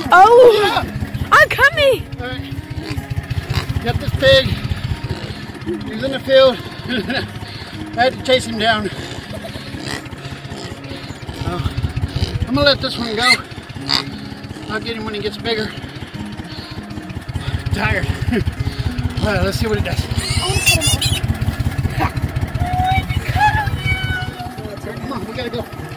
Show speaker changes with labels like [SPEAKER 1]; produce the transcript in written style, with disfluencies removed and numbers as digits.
[SPEAKER 1] Oh!
[SPEAKER 2] Yeah.
[SPEAKER 1] I'm coming!
[SPEAKER 2] Alright. Got this pig. He was in the field. I had to chase him down. I'm gonna let this one go. I'll get him when he gets bigger. Tired. Alright, let's see what it does. Come on, we gotta go.